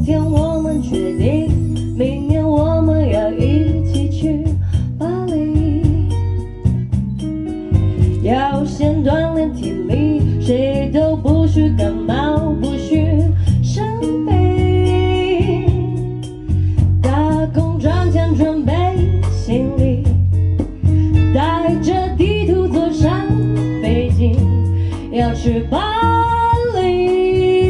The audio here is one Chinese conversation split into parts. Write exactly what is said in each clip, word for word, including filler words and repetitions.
天我们决定，明年我们要一起去巴黎，要先锻炼体力，谁都不许感冒，不许生病，打工赚钱准备行李，带着地图坐上飞机，要去巴黎。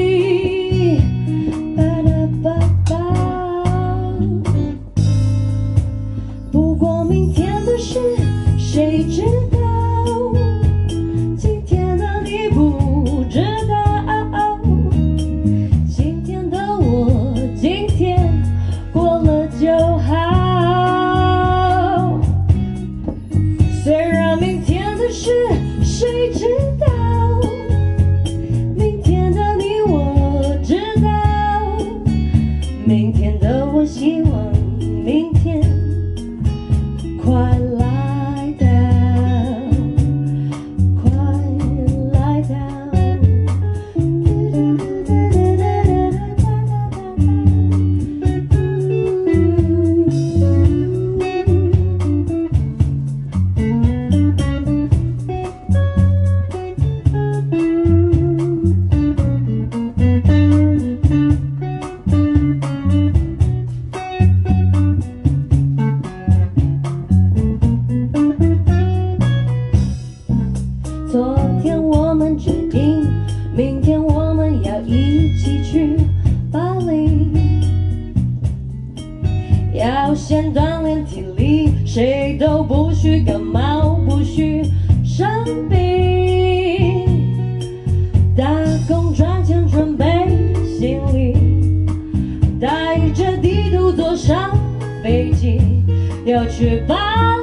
不过明天的事谁知道？今天的你不知道。今天的我，今天过了就好。虽然明天的事谁知道？明天的你我知道。明天的我希望明天。 快来到，快来到。昨天我们决定，明天我们要一起去巴黎，要先锻炼体力，谁都不许感冒，不许生病，打工赚钱准备行李，带着地图坐上飞机，要去巴黎。